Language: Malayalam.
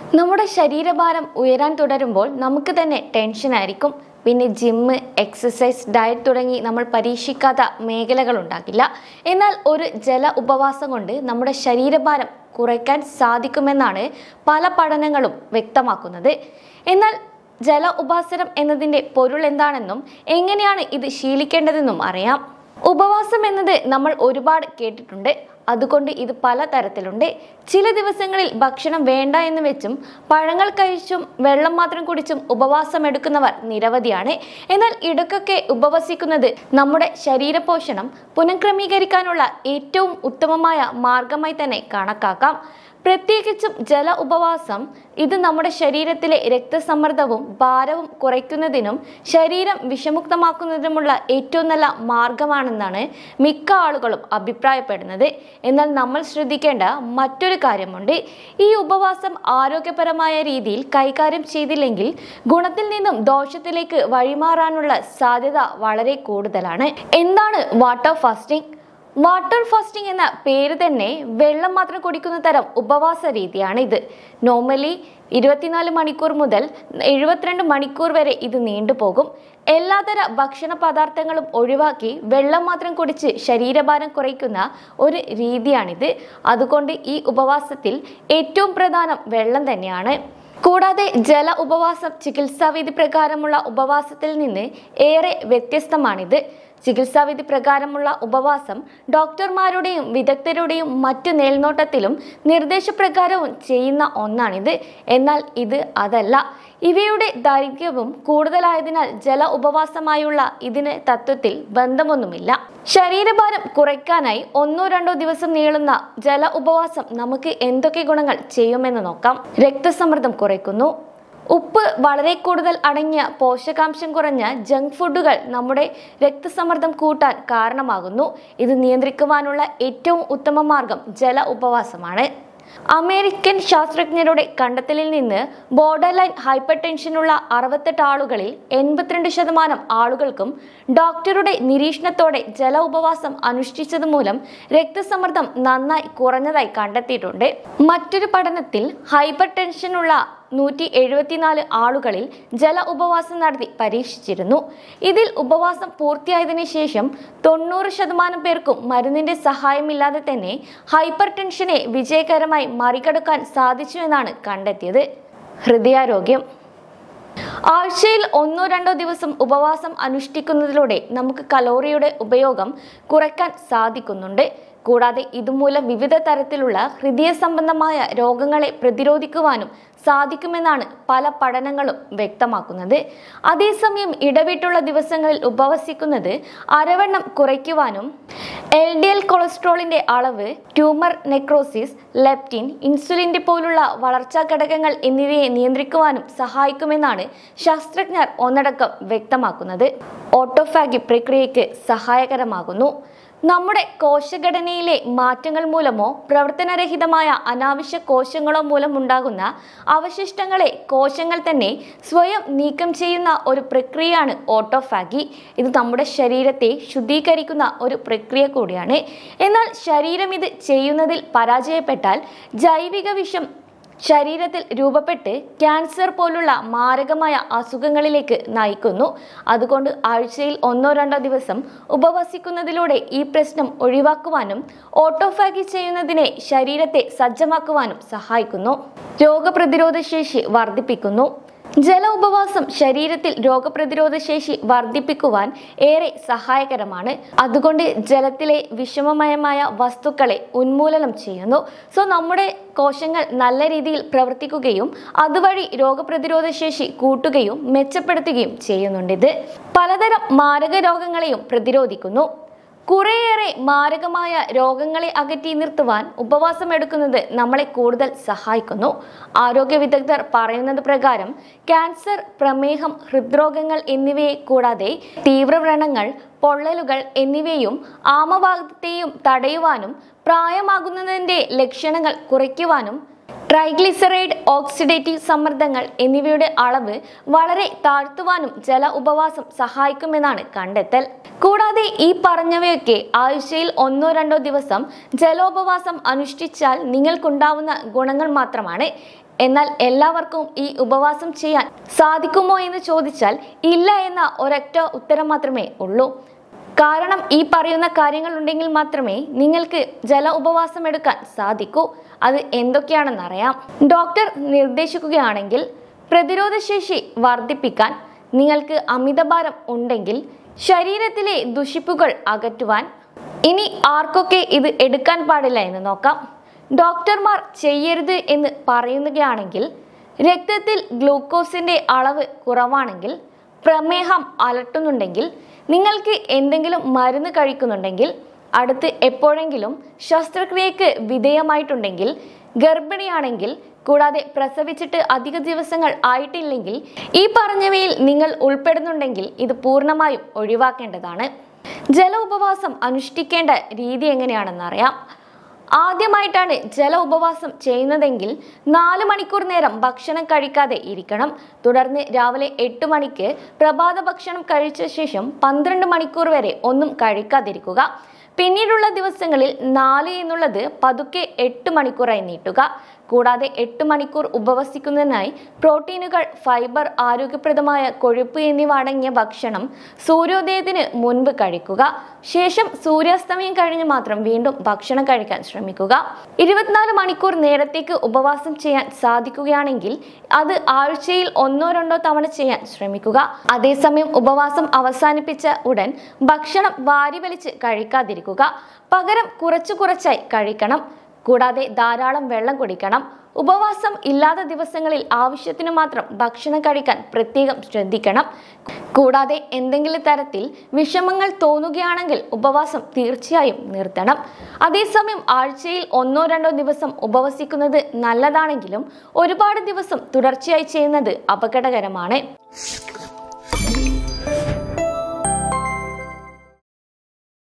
നമ്മുടെ ശരീരഭാരം ഉയരാൻ തുടരുമ്പോൾ നമുക്ക് തന്നെ ടെൻഷനായിരിക്കും. പിന്നെ ജിമ്മ്, എക്സസൈസ്, ഡയറ്റ് തുടങ്ങി നമ്മൾ പരീക്ഷിക്കാത്ത മേഖലകൾ ഉണ്ടാകില്ല. എന്നാൽ ഒരു ജല ഉപവാസം കൊണ്ട് നമ്മുടെ ശരീരഭാരം കുറയ്ക്കാൻ സാധിക്കുമെന്നാണ് പല പഠനങ്ങളും വ്യക്തമാക്കുന്നത്. എന്നാൽ ജല ഉപാസനം എന്നതിൻ്റെ പൊരുൾ എന്താണെന്നും എങ്ങനെയാണ് ഇത് ശീലിക്കേണ്ടതെന്നും അറിയാം. ഉപവാസം എന്നത് നമ്മൾ ഒരുപാട് കേട്ടിട്ടുണ്ട്. അതുകൊണ്ട് ഇത് പല തരത്തിലുണ്ട്. ചില ദിവസങ്ങളിൽ ഭക്ഷണം വേണ്ട എന്ന് വെച്ചും പഴങ്ങൾ കഴിച്ചും വെള്ളം മാത്രം കുടിച്ചും ഉപവാസം എടുക്കുന്നവർ നിരവധിയാണ്. എന്നാൽ ഇടയ്ക്കൊക്കെ ഉപവസിക്കുന്നത് നമ്മുടെ ശരീരപോഷണം പുനഃക്രമീകരിക്കാനുള്ള ഏറ്റവും ഉത്തമമായ മാർഗമായി തന്നെ കണക്കാക്കാം. പ്രത്യേകിച്ചും ജല ഉപവാസം ഇത് നമ്മുടെ ശരീരത്തിലെ രക്തസമ്മർദ്ദവും ഭാരവും കുറയ്ക്കുന്നതിനും ശരീരം വിഷമുക്തമാക്കുന്നതിനുമുള്ള ഏറ്റവും നല്ല മാർഗമാണെന്നാണ് മിക്ക ആളുകളും അഭിപ്രായപ്പെടുന്നത്. എന്നാൽ നമ്മൾ ശ്രദ്ധിക്കേണ്ട മറ്റൊരു കാര്യമുണ്ട്. ഈ ഉപവാസം ആരോഗ്യപരമായ രീതിയിൽ കൈകാര്യം ചെയ്തില്ലെങ്കിൽ ഗുണത്തിൽ നിന്നും ദോഷത്തിലേക്ക് വഴിമാറാനുള്ള സാധ്യത വളരെ കൂടുതലാണ്. എന്താണ് വാട്ടർ ഫാസ്റ്റിംഗ്? വാട്ടർ ഫാസ്റ്റിംഗ് എന്ന പേര് തന്നെ വെള്ളം മാത്രം കുടിക്കുന്ന തരം ഉപവാസ രീതിയാണ് ഇത്. നോർമലി 24 മണിക്കൂർ മുതൽ 72 മണിക്കൂർ വരെ ഇത് നീണ്ടുപോകും. എല്ലാതര ഭക്ഷണ പദാർത്ഥങ്ങളും ഒഴിവാക്കി വെള്ളം മാത്രം കുടിച്ച് ശരീരഭാരം കുറയ്ക്കുന്ന ഒരു രീതിയാണിത്. അതുകൊണ്ട് ഈ ഉപവാസത്തിൽ ഏറ്റവും പ്രധാനം വെള്ളം തന്നെയാണ്. കൂടാതെ ജല ഉപവാസം ചികിത്സാവിധി പ്രകാരമുള്ള ഉപവാസത്തിൽ നിന്ന് ഏറെ വ്യത്യസ്തമാണിത്. ചികിത്സാവിധി പ്രകാരമുള്ള ഉപവാസം ഡോക്ടർമാരുടെയും വിദഗ്ധരുടെയും മറ്റു മേൽനോട്ടത്തിലും നിർദ്ദേശപ്രകാരവും ചെയ്യുന്ന ഒന്നാണിത്. എന്നാൽ ഇത് അതല്ല. ഇവയുടെ ദൈർഘ്യവും കൂടുതലായതിനാൽ ജല ഉപവാസമായുള്ള ഇതിന് തത്വത്തിൽ ബന്ധമൊന്നുമില്ല. ശരീരഭാരം കുറയ്ക്കാനായി 1-2 ദിവസം നീളുന്ന ജല ഉപവാസം നമുക്ക് എന്തൊക്കെ ഗുണങ്ങൾ ചെയ്യുമെന്ന് നോക്കാം. രക്തസമ്മർദ്ദം കുറയ്ക്കുന്നു. ഉപ്പ് വളരെ കൂടുതൽ അടങ്ങിയ പോഷകാംശം കുറഞ്ഞ ജങ്ക് ഫുഡുകൾ നമ്മുടെ രക്തസമ്മർദ്ദം കൂട്ടാൻ കാരണമാകുന്നു. ഇത് നിയന്ത്രിക്കുവാനുള്ള ഏറ്റവും ഉത്തമ മാർഗം ജല ഉപവാസമാണ്. അമേരിക്കൻ ശാസ്ത്രജ്ഞരുടെ കണ്ടെത്തലിൽ നിന്ന് ബോർഡർ ലൈൻ ഹൈപ്പർ ടെൻഷനുള്ള 68 ആളുകളിൽ 82% ആളുകൾക്കും ഡോക്ടറുടെ നിരീക്ഷണത്തോടെ ജല ഉപവാസം അനുഷ്ഠിച്ചത് മൂലം രക്തസമ്മർദ്ദം നന്നായി കുറഞ്ഞതായി കണ്ടെത്തിയിട്ടുണ്ട്. മറ്റൊരു പഠനത്തിൽ ഹൈപ്പർ ടെൻഷനുള്ള 174 ആളുകളിൽ ജല ഉപവാസം നടത്തി പരീക്ഷിച്ചിരുന്നു. ഇതിൽ ഉപവാസം പൂർത്തിയായതിനു ശേഷം 90% പേർക്കും മരുന്നിന്റെ സഹായമില്ലാതെ തന്നെ ഹൈപ്പർ ടെൻഷനെ വിജയകരമായി മറികടക്കാൻ സാധിച്ചു എന്നാണ് കണ്ടെത്തിയത്. ഹൃദയാരോഗ്യം. ആഴ്ചയിൽ 1-2 ദിവസം ഉപവാസം അനുഷ്ഠിക്കുന്നതിലൂടെ നമുക്ക് കലോറിയുടെ ഉപയോഗം കുറയ്ക്കാൻ സാധിക്കുന്നുണ്ട്. കൂടാതെ ഇതുമൂലം വിവിധ തരത്തിലുള്ള ഹൃദയ സംബന്ധമായ രോഗങ്ങളെ പ്രതിരോധിക്കുവാനും സാധിക്കുമെന്നാണ് പല പഠനങ്ങളും വ്യക്തമാക്കുന്നത്. അതേസമയം ഇടവിട്ടുള്ള ദിവസങ്ങളിൽ ഉപവസിക്കുന്നത് അരവണ്ണം കുറയ്ക്കുവാനും LDL കൊളസ്ട്രോളിന്റെ അളവ്, ട്യൂമർ നെക്രോസിസ്, ലെപ്റ്റിൻ, ഇൻസുലിന്റെ പോലുള്ള വളർച്ചാ ഘടകങ്ങൾ എന്നിവയെ നിയന്ത്രിക്കുവാനും സഹായിക്കുമെന്നാണ് ശാസ്ത്രജ്ഞർ ഒന്നടക്കം വ്യക്തമാക്കുന്നത്. ഓട്ടോഫാഗി പ്രക്രിയയ്ക്ക് സഹായകരമാകുന്നു. നമ്മുടെ കോശഘടനയിലെ മാറ്റങ്ങൾ മൂലമോ പ്രവർത്തനരഹിതമായ അനാവശ്യ കോശങ്ങളോ മൂലം ഉണ്ടാകുന്ന അവശിഷ്ടങ്ങളെ കോശങ്ങൾ തന്നെ സ്വയം നീക്കം ചെയ്യുന്ന ഒരു പ്രക്രിയയാണ് ഓട്ടോഫാഗി. ഇത് നമ്മുടെ ശരീരത്തെ ശുദ്ധീകരിക്കുന്ന ഒരു പ്രക്രിയ കൂടിയാണ്. എന്നാൽ ശരീരം ഇത് ചെയ്യുന്നതിൽ പരാജയപ്പെട്ടാൽ ജൈവിക വിഷം ശരീരത്തിൽ രൂപപ്പെട്ട് ക്യാൻസർ പോലുള്ള മാരകമായ അസുഖങ്ങളിലേക്ക് നയിക്കുന്നു. അതുകൊണ്ട് ആഴ്ചയിൽ 1-2 ദിവസം ഉപവസിക്കുന്നതിലൂടെ ഈ പ്രശ്നം ഒഴിവാക്കുവാനും ഓട്ടോഫാഗി ചെയ്യുന്നതിനെ ശരീരത്തെ സജ്ജമാക്കുവാനും സഹായിക്കുന്നു. രോഗപ്രതിരോധ ശേഷി വർദ്ധിപ്പിക്കുന്നു. ജല ഉപവാസം ശരീരത്തിൽ രോഗപ്രതിരോധ ശേഷി വർദ്ധിപ്പിക്കുവാൻ ഏറെ സഹായകരമാണ്. അതുകൊണ്ട് ജലത്തിലെ വിഷമമയമായ വസ്തുക്കളെ ഉന്മൂലനം ചെയ്യുന്നു. നമ്മുടെ കോശങ്ങൾ നല്ല രീതിയിൽ പ്രവർത്തിക്കുകയും അതുവഴി രോഗപ്രതിരോധ ശേഷി കൂട്ടുകയും മെച്ചപ്പെടുത്തുകയും ചെയ്യുന്നുണ്ട്. ഇത് പലതരം മാരക രോഗങ്ങളെയും പ്രതിരോധിക്കുന്നു. കുറേയേറെ മാരകമായ രോഗങ്ങളെ അകറ്റി നിർത്തുവാൻ ഉപവാസം എടുക്കുന്നത് നമ്മളെ കൂടുതൽ സഹായിക്കുന്നു. ആരോഗ്യ വിദഗ്ധർ പറയുന്നത് പ്രകാരം ക്യാൻസർ, പ്രമേഹം, ഹൃദ്രോഗങ്ങൾ എന്നിവയെ കൂടാതെ തീവ്രവ്രണങ്ങൾ, പൊള്ളലുകൾ എന്നിവയും ആമവാദത്തെയും തടയുവാനും പ്രായമാകുന്നതിൻ്റെ ലക്ഷണങ്ങൾ കുറയ്ക്കുവാനും ട്രൈഗ്ലിസറൈഡ്, ഓക്സിഡേറ്റീവ് സമ്മർദ്ദങ്ങൾ എന്നിവയുടെ അളവ് വളരെ താഴ്ത്തുവാനും ജല ഉപവാസം സഹായിക്കുമെന്നാണ് കണ്ടെത്തൽ. കൂടാതെ ഈ പറഞ്ഞവയൊക്കെ ആഴ്ചയിൽ 1-2 ദിവസം ജലോപവാസം അനുഷ്ഠിച്ചാൽ നിങ്ങൾക്കുണ്ടാവുന്ന ഗുണങ്ങൾ മാത്രമാണ്. എന്നാൽ എല്ലാവർക്കും ഈ ഉപവാസം ചെയ്യാൻ സാധിക്കുമോ എന്ന് ചോദിച്ചാൽ ഇല്ല എന്ന ഒരൊറ്റ ഉത്തരം മാത്രമേ ഉള്ളൂ. കാരണം ഈ പറയുന്ന കാര്യങ്ങൾ ഉണ്ടെങ്കിൽ മാത്രമേ നിങ്ങൾക്ക് ജല ഉപവാസം എടുക്കാൻ സാധിക്കൂ. അത് എന്തൊക്കെയാണെന്ന് അറിയാം. ഡോക്ടർ നിർദ്ദേശിക്കുകയാണെങ്കിൽ പ്രതിരോധശേഷി വർദ്ധിപ്പിക്കാൻ, നിങ്ങൾക്ക് അമിതഭാരം ഉണ്ടെങ്കിൽ ശരീരത്തിലെ ദുഷിപ്പുകൾ അകറ്റുവാൻ. ഇനി ആർക്കൊക്കെ ഇത് എടുക്കാൻ പാടില്ല എന്ന് നോക്കാം. ഡോക്ടർമാർ ചെയ്യരുത് എന്ന് പറയുകയാണെങ്കിൽ രക്തത്തിൽ ഗ്ലൂക്കോസിന്റെ അളവ് കുറവാണെങ്കിൽ, പ്രമേഹം അലട്ടുന്നുണ്ടെങ്കിൽ, നിങ്ങൾക്ക് എന്തെങ്കിലും മരുന്ന് കഴിക്കുന്നുണ്ടെങ്കിൽ, അടുത്ത് എപ്പോഴെങ്കിലും ശസ്ത്രക്രിയക്ക് വിധേയമായിട്ടുണ്ടെങ്കിൽ, ഗർഭിണിയാണെങ്കിൽ, കൂടാതെ പ്രസവിച്ചിട്ട് അധിക ദിവസങ്ങൾ ആയിട്ടില്ലെങ്കിൽ, ഈ പറഞ്ഞവയിൽ നിങ്ങൾ ഉൾപ്പെടുന്നുണ്ടെങ്കിൽ ഇത് പൂർണ്ണമായും ഒഴിവാക്കേണ്ടതാണ്. ജല ഉപവാസം അനുഷ്ഠിക്കേണ്ട രീതി എങ്ങനെയാണെന്ന് അറിയാം. ആദ്യമായിട്ടാണ് ജല ഉപവാസം ചെയ്യുന്നതെങ്കിൽ 4 മണിക്കൂർ നേരം ഭക്ഷണം കഴിക്കാതെ ഇരിക്കണം. തുടർന്ന് രാവിലെ 8 മണിക്ക് പ്രഭാത ഭക്ഷണം കഴിച്ച ശേഷം 12 മണിക്കൂർ വരെ ഒന്നും കഴിക്കാതിരിക്കുക. പിന്നീടുള്ള ദിവസങ്ങളിൽ 4 എന്നുള്ളത് പതുക്കെ 8 മണിക്കൂറായി നീട്ടുക. കൂടാതെ 8 മണിക്കൂർ ഉപവസിക്കുന്നതിനായി പ്രോട്ടീനുകൾ, ഫൈബർ, ആരോഗ്യപ്രദമായ കൊഴുപ്പ് എന്നിവ അടങ്ങിയ ഭക്ഷണം സൂര്യോദയത്തിന് മുൻപ് കഴിക്കുക. ശേഷം സൂര്യാസ്തമയം കഴിഞ്ഞ് മാത്രം വീണ്ടും ഭക്ഷണം കഴിക്കാൻ ശ്രമിക്കുക. 24 മണിക്കൂർ നേരത്തേക്ക് ഉപവാസം ചെയ്യാൻ സാധിക്കുകയാണെങ്കിൽ അത് ആഴ്ചയിൽ 1-2 തവണ ചെയ്യാൻ ശ്രമിക്കുക. അതേസമയം ഉപവാസം അവസാനിപ്പിച്ച ഉടൻ ഭക്ഷണം വാരി വലിച്ച് കഴിക്കാതിരിക്കുക. പകരം കുറച്ചായി കഴിക്കണം. കൂടാതെ ധാരാളം വെള്ളം കുടിക്കണം. ഉപവാസം ഇല്ലാത്ത ദിവസങ്ങളിൽ ആവശ്യത്തിന് മാത്രം ഭക്ഷണം കഴിക്കാൻ പ്രത്യേകം ശ്രദ്ധിക്കണം. കൂടാതെ എന്തെങ്കിലും തരത്തിൽ വിഷമങ്ങൾ തോന്നുകയാണെങ്കിൽ ഉപവാസം തീർച്ചയായും നിർത്തണം. അതേസമയം ആഴ്ചയിൽ 1-2 ദിവസം ഉപവസിക്കുന്നത് നല്ലതാണെങ്കിലും ഒരുപാട് ദിവസം തുടർച്ചയായി ചെയ്യുന്നത് അപകടകരമാണ്.